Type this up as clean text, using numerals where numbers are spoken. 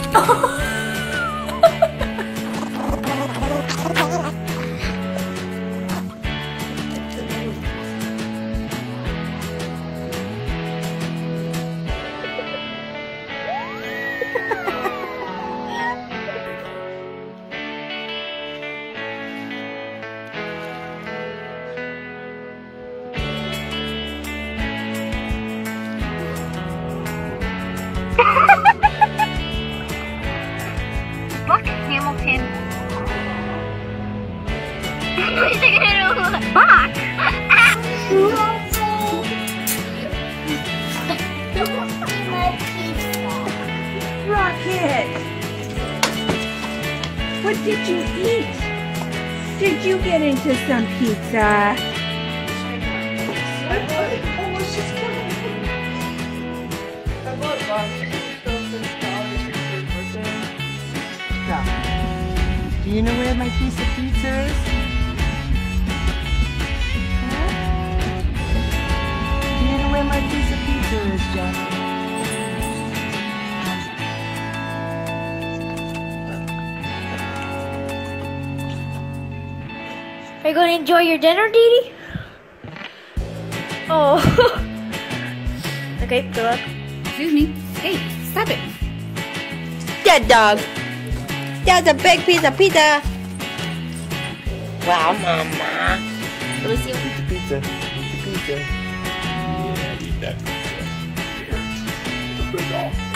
Look, Hamilton. Bach! Rocket! What did you eat? Did you get into some pizza? Do you know where my piece of pizza is? Huh? Do you know where my piece of pizza is, Johnny? Are you going to enjoy your dinner, Dee Dee? Oh. Okay, good luck. Excuse me. Hey, stop it. Dead dog. That's a big piece of pizza. Wow, Mama. Let me see what the pizza. Eat the pizza. Yeah, eat that pizza. Here. Good dog.